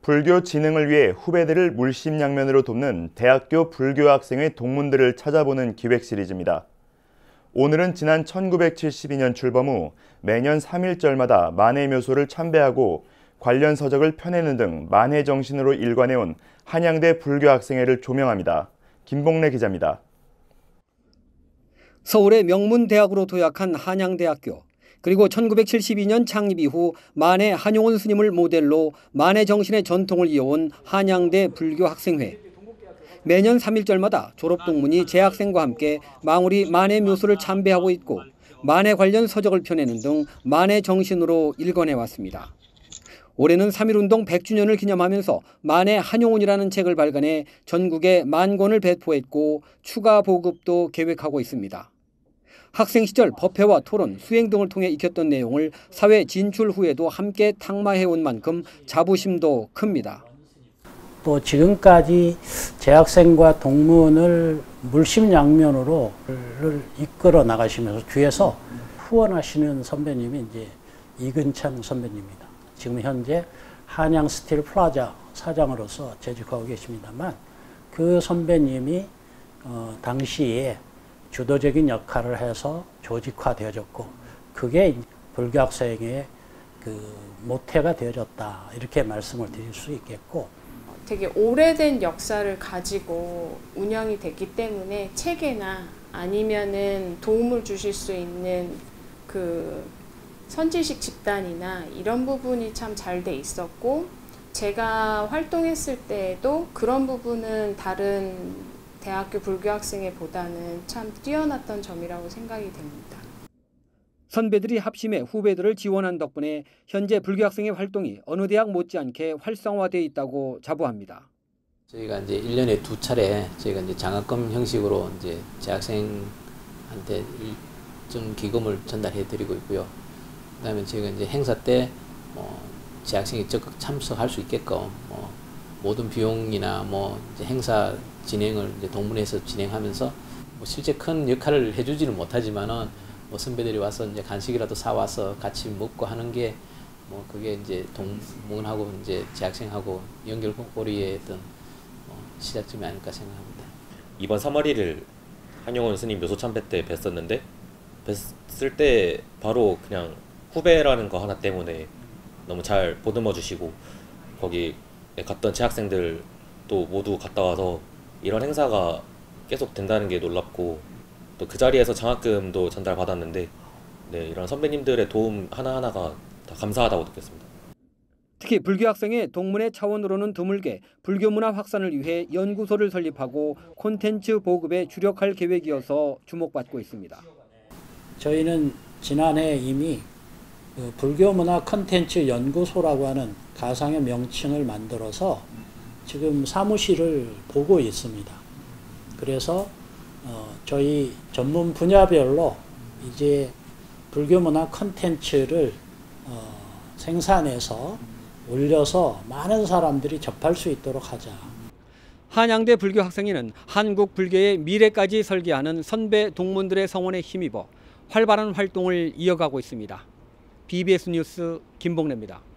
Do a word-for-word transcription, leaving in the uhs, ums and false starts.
불교 진흥을 위해 후배들을 물심양면으로 돕는 대학교 불교 학생의 동문들을 찾아보는 기획 시리즈입니다. 오늘은 지난 천구백칠십이 년 출범 후 매년 삼일절마다 만해 묘소를 참배하고 관련 서적을 펴내는 등 만해 정신으로 일관해온 한양대 불교 학생회를 조명합니다. 김봉래 기자입니다. 서울의 명문 대학으로 도약한 한양대학교, 그리고 천구백칠십이 년 창립 이후 만해 한용운 스님을 모델로 만해 정신의 전통을 이어온 한양대 불교학생회. 매년 삼일절마다 졸업동문이 재학생과 함께 망우리 만해 묘소를 참배하고 있고 만해 관련 서적을 펴내는 등 만해 정신으로 일관해왔습니다. 올해는 삼일운동 백 주년을 기념하면서 만해 한용운이라는 책을 발간해 전국에 만 권을 배포했고 추가 보급도 계획하고 있습니다. 학생 시절 법회와 토론, 수행 등을 통해 익혔던 내용을 사회 진출 후에도 함께 탕마해온 만큼 자부심도 큽니다. 또 지금까지 재학생과 동문을 물심양면으로 이끌어 나가시면서 뒤에서 후원하시는 선배님이 이제 이근창 선배님입니다. 지금 현재 한양 스틸 플라자 사장으로서 재직하고 계십니다만 그 선배님이 어, 당시에 주도적인 역할을 해서 조직화되어졌고 그게 불교학생의 그 모태가 되어졌다 이렇게 말씀을 드릴 수 있겠고, 되게 오래된 역사를 가지고 운영이 됐기 때문에 체계나 아니면은 도움을 주실 수 있는 그 선지식 집단이나 이런 부분이 참 잘 돼 있었고, 제가 활동했을 때에도 그런 부분은 다른 대학교 불교학생회보다는 참 뛰어났던 점이라고 생각이 됩니다. 선배들이 합심해 후배들을 지원한 덕분에 현재 불교학생회 활동이 어느 대학 못지않게 활성화되어 있다고 자부합니다. 저희가 이제 일 년에 두 차례 저희가 이제 장학금 형식으로 이제 재학생한테 일정 기금을 전달해 드리고 있고요. 그다음에 저희가 이제 행사 때 뭐 재학생이 적극 참석할 수 있게끔 뭐 모든 비용이나 뭐 이제 행사 진행을 이제 동문회에서 진행하면서 뭐 실제 큰 역할을 해주지는 못하지만은 뭐 선배들이 와서 이제 간식이라도 사와서 같이 먹고 하는 게 뭐 그게 이제 동문하고 이제 재학생하고 연결고리의 어떤 뭐 시작점이 아닐까 생각합니다. 이번 삼월 일일 한용운 스님 묘소 참배 때 뵀었는데 뵀을 때 바로 그냥 후배라는 거 하나 때문에 너무 잘 보듬어 주시고 거기 갔던 재학생들도 모두 갔다 와서 이런 행사가 계속 된다는 게 놀랍고 또 그 자리에서 장학금도 전달받았는데 네, 이런 선배님들의 도움 하나하나가 다 감사하다고 느꼈습니다. 특히 불교학생회 동문회 차원으로는 드물게 불교문화 확산을 위해 연구소를 설립하고 콘텐츠 보급에 주력할 계획이어서 주목받고 있습니다. 저희는 지난해 이미 그 불교문화 콘텐츠 연구소라고 하는 가상의 명칭을 만들어서 지금 사무실을 보고 있습니다. 그래서 어, 저희 전문 분야별로 이제 불교문화 콘텐츠를 어, 생산해서 올려서 많은 사람들이 접할 수 있도록 하자. 한양대 불교학생회는 한국 불교의 미래까지 설계하는 선배 동문들의 성원에 힘입어 활발한 활동을 이어가고 있습니다. 비비에스 뉴스 김봉래입니다.